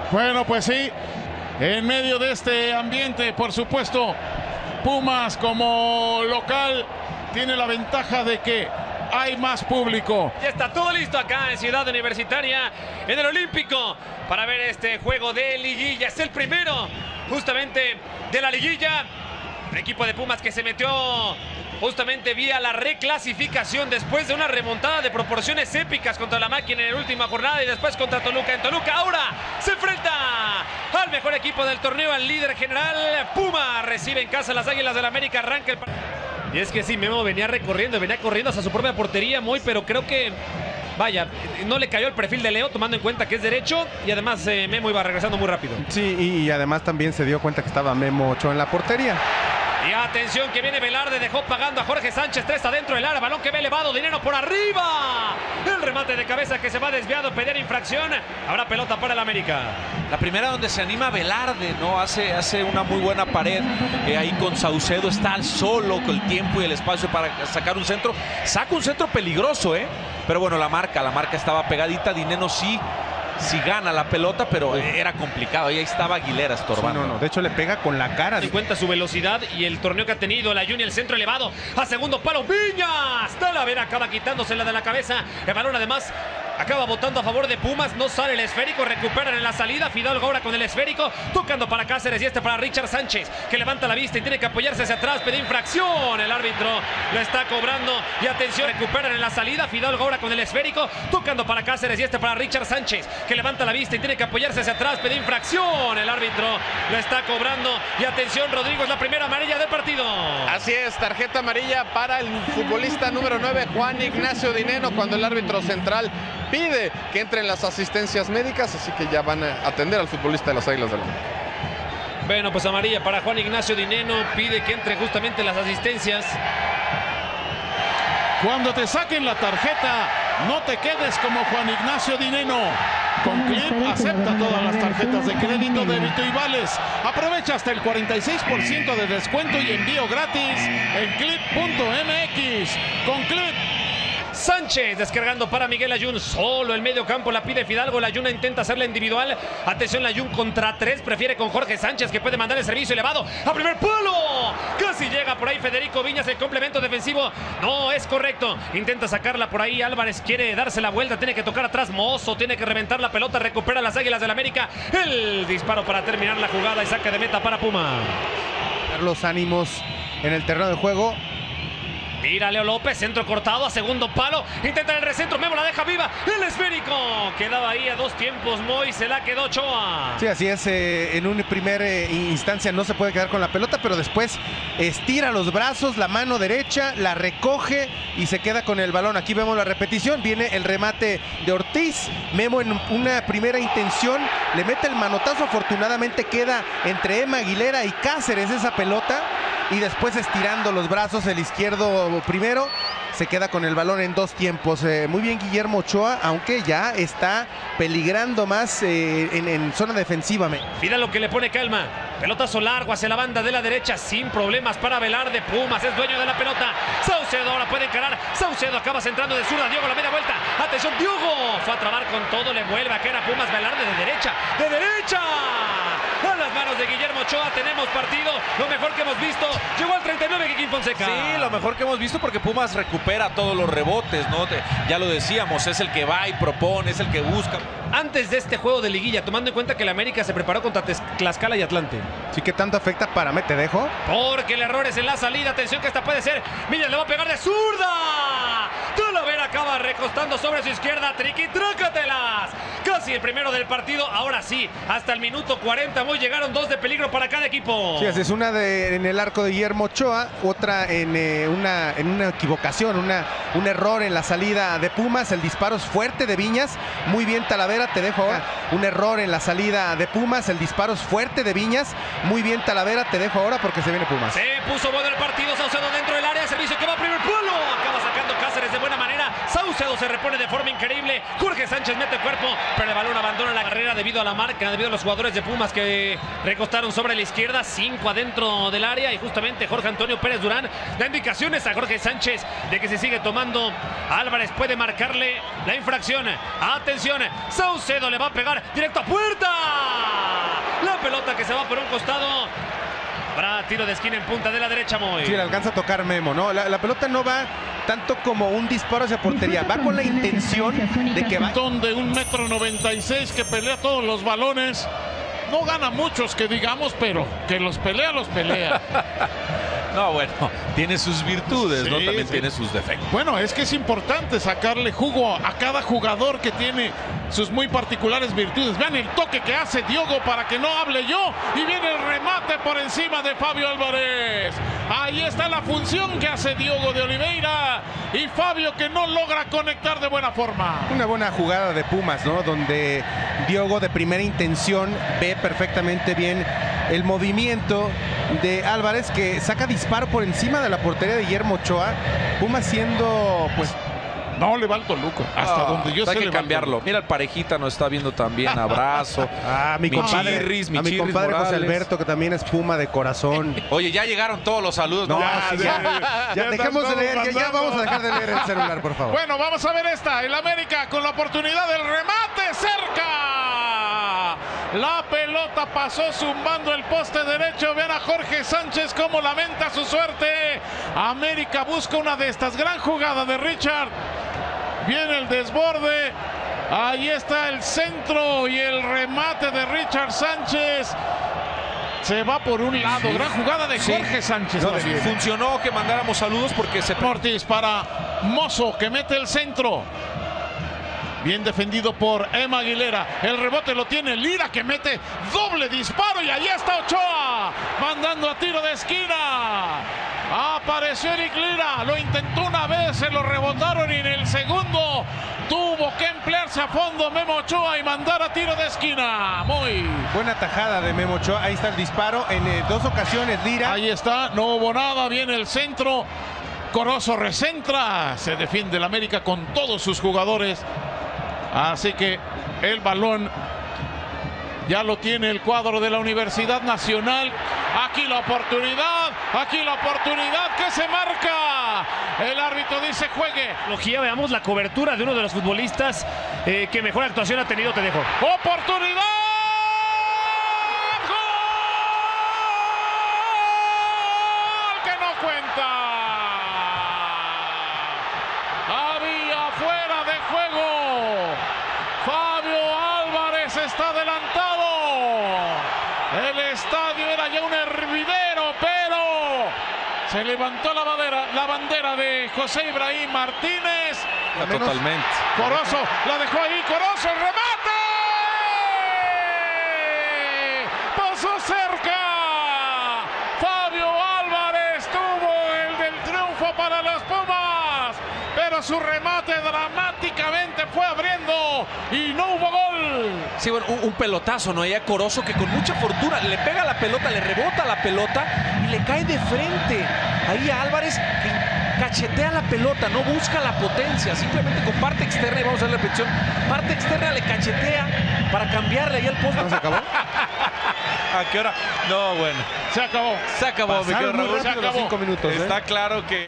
Bueno, pues sí, en medio de este ambiente, por supuesto, Pumas como local tiene la ventaja de que hay más público. Ya está todo listo acá en Ciudad Universitaria, en el Olímpico, para ver este juego de liguilla. Es el primero, justamente, de la liguilla. El equipo de Pumas que se metió justamente vía la reclasificación después de una remontada de proporciones épicas contra la Máquina en la última jornada y después contra Toluca. En Toluca ahora se enfrenta al mejor equipo del torneo, al líder general. Puma recibe en casa a las Águilas del América, arranca el partido. Y es que sí, Memo venía corriendo hacia su propia portería, pero creo que, vaya, no le cayó el perfil de Leo, tomando en cuenta que es derecho, y además Memo iba regresando muy rápido. Sí, y además también se dio cuenta que estaba Memo Ochoa en la portería. Y atención que viene Velarde, dejó pagando a Jorge Sánchez, 3 adentro del área, balón que ve elevado, Dineno por arriba. El remate de cabeza que se va desviado, pedía infracción. Ahora pelota para el América. La primera donde se anima Velarde, ¿no? Hace una muy buena pared. Ahí con Saucedo está al solo con el tiempo y el espacio para sacar un centro. Saca un centro peligroso, ¿eh? Pero bueno, la marca estaba pegadita. Dineno sí gana la pelota, pero era complicado. Ahí estaba Aguilera estorbando. Sí, no, de hecho le pega con la cara. En cuenta su velocidad y el torneo que ha tenido la Junior, el centro elevado a segundo palo. Viñas, Talavera acaba quitándosela de la cabeza. El balón además acaba botando a favor de Pumas. No sale el esférico, recuperan en la salida. Fidalgo ahora con el esférico, tocando para Cáceres y este para Richard Sánchez, que levanta la vista y tiene que apoyarse hacia atrás. Pide infracción, el árbitro lo está cobrando. Y atención, recuperan en la salida. Fidalgo ahora con el esférico, tocando para Cáceres y este para Richard Sánchez, que levanta la vista y tiene que apoyarse hacia atrás. Pide infracción, el árbitro lo está cobrando. Y atención, Rodrigo, es la primera amarilla del partido. Así es, tarjeta amarilla para el futbolista número 9, Juan Ignacio Dineno, cuando el árbitro central pide que entren las asistencias médicas, así que ya van a atender al futbolista de las Águilas del América. Bueno, pues amarilla para Juan Ignacio Dineno, pide que entre justamente las asistencias. Cuando te saquen la tarjeta, no te quedes como Juan Ignacio Dineno. Conclip acepta todas las tarjetas de crédito, débito y vales. Aprovecha hasta el 46% de descuento y envío gratis en clip.mx. Conclip. Sánchez descargando para Miguel Layún, solo el medio campo la pide Fidalgo. Layún intenta hacerla individual. Atención, Layún contra 3, prefiere con Jorge Sánchez, que puede mandar el servicio elevado a primer palo. Casi llega por ahí Federico Viñas, el complemento defensivo no es correcto. Intenta sacarla por ahí, Álvarez quiere darse la vuelta, tiene que tocar atrás, Mozo tiene que reventar la pelota, recupera las Águilas del América. El disparo para terminar la jugada y saque de meta para Puma. Los ánimos en el terreno de juego. Mira Leo López, centro cortado a segundo palo, intenta el recentro, Memo la deja viva, el esférico, quedaba ahí a dos tiempos, Moy se la quedó Ochoa. Sí, así es, en una primera instancia no se puede quedar con la pelota, pero después estira los brazos, la mano derecha, la recoge y se queda con el balón. Aquí vemos la repetición, viene el remate de Ortiz, Memo en una primera intención le mete el manotazo, afortunadamente queda entre Emma Aguilera y Cáceres esa pelota. Y después estirando los brazos, el izquierdo primero, se queda con el balón en dos tiempos. Muy bien Guillermo Ochoa, aunque ya está peligrando más en zona defensiva. Fidalgo que le pone calma. Pelotazo largo hacia la banda de la derecha, sin problemas para Velarde. Pumas es dueño de la pelota. Saucedo ahora puede encarar. Saucedo acaba centrando de zurda. Diogo la media vuelta. Atención, Diogo. Fue a trabar con todo, le vuelve a caer a Pumas. Velarde de derecha. ¡De derecha! A las manos de Guillermo Ochoa tenemos partido, lo mejor que hemos visto. Llegó al 39 Kikín Fonseca. Sí, lo mejor que hemos visto porque Pumas recupera todos los rebotes, ¿no? Ya lo decíamos, es el que va y propone, es el que busca. Antes de este juego de liguilla, tomando en cuenta que el América se preparó contra Tlaxcala y Atlante. Sí, que tanto afecta para Te dejo. Porque el error es en la salida. Atención que esta puede ser. Mira, le va a pegar de zurda. Talavera acaba recostando sobre su izquierda. Triqui, trácatelas. Casi el primero del partido. Ahora sí, hasta el minuto 40. Muy llegaron dos de peligro para cada equipo. Sí, es una en el arco de Guillermo Ochoa, otra en una equivocación, un error en la salida de Pumas. El disparo es fuerte de Viñas. Muy bien Talavera, te dejo ahora. Un error en la salida de Pumas. El disparo es fuerte de Viñas. Muy bien Talavera, te dejo ahora porque se viene Pumas. Se puso bueno el partido. Saucedo dentro del área. Servicio que va a primer palo. Acaba sacando Cáceres de buena manera. Saucedo Saucedo se repone de forma increíble. Jorge Sánchez mete el cuerpo, pero el balón abandona la carrera debido a la marca, debido a los jugadores de Pumas que recostaron sobre la izquierda. 5 adentro del área y justamente Jorge Antonio Pérez Durán da indicaciones a Jorge Sánchez de que si sigue tomando Álvarez puede marcarle la infracción. Atención, Saucedo le va a pegar directo a puerta. La pelota que se va por un costado. Para tiro de esquina en punta de la derecha, Moy. Sí, le alcanza a tocar Memo, ¿no? La pelota no va tanto como un disparo hacia portería, va con la intención de que va. De 1,96 m que pelea todos los balones. No gana muchos, que digamos, pero que los pelea, los pelea. No, bueno, tiene sus virtudes, Sí, ¿no? También sí. tiene sus defectos. Bueno, es que es importante sacarle jugo a cada jugador que tiene sus muy particulares virtudes. Vean el toque que hace Diogo para que no hable yo. Y viene el remate por encima de Fabio Álvarez. Ahí está la función que hace Diogo de Oliveira. Y Fabio que no logra conectar de buena forma. Una buena jugada de Pumas, ¿no? Donde Diogo de primera intención ve perfectamente bien el movimiento de Álvarez, que saca disparo por encima de la portería de Guillermo Ochoa. Pumas siendo, pues... No le va al Toluca. Hasta donde yo sé hay que le va al cambiarlo. Toluca. Mira, el Parejita nos está viendo también. Abrazo. mi compadre, Chirris, a mi Chirris compadre José Morales. Alberto, que también es Puma de corazón. Oye, ya llegaron todos los saludos. No, Ya, sí, ya dejemos de están leer, ya mandando. vamos a dejar de leer el celular, por favor. Bueno, vamos a ver esta. El América con la oportunidad del remate cerca. La pelota pasó zumbando el poste derecho. Vean a Jorge Sánchez cómo lamenta su suerte. América busca una de estas. Gran jugada de Richard. Viene el desborde. Ahí está el centro y el remate de Richard Sánchez. Se va por un lado. Gran jugada de Jorge Sánchez. No, también. Funcionó que mandáramos saludos porque se... Ortiz para Mozo que mete el centro. Bien defendido por Emma Aguilera. El rebote lo tiene Lira que mete doble disparo y ahí está Ochoa mandando a tiro de esquina. Apareció Eric Lira, lo intentó una vez, se lo rebotaron y en el segundo tuvo que emplearse a fondo Memo Ochoa y mandar a tiro de esquina. Muy Buena tajada de Memo Ochoa. Ahí está el disparo. En 2 ocasiones Lira. ahí está, no hubo nada, viene el centro. Corozo recentra, se defiende el América con todos sus jugadores. Así que el balón ya lo tiene el cuadro de la Universidad Nacional. Aquí la oportunidad que se marca. El árbitro dice juegue. Veamos la cobertura de uno de los futbolistas que mejor actuación ha tenido. Te dejo. Oportunidad. ¡Gol! Que no cuenta. Había fuera de juego. Fabio Álvarez está adelantado. El estadio era ya un hervidero, pero se levantó la bandera de José Ibrahim Martínez. Totalmente. Corozo la dejó ahí. Corozo, el remate. Pasó cerca. Fabio Álvarez tuvo el del triunfo para los Pumas, pero su remate dramáticamente fue abriendo y no hubo gol. Sí, bueno, un pelotazo, ¿no? Hay a Corozo que con mucha fortuna le pega la pelota, le rebota la pelota y le cae de frente. Ahí a Álvarez que cachetea la pelota, no busca la potencia, simplemente con parte externa, y vamos a ver la repetición, parte externa le cachetea para cambiarle ahí el poste. ¿No se acabó? ¿A qué hora? No, bueno. Se acabó. Se acabó, mi querido Pasaron muy Raúl. rápido los 5 minutos. Está claro que...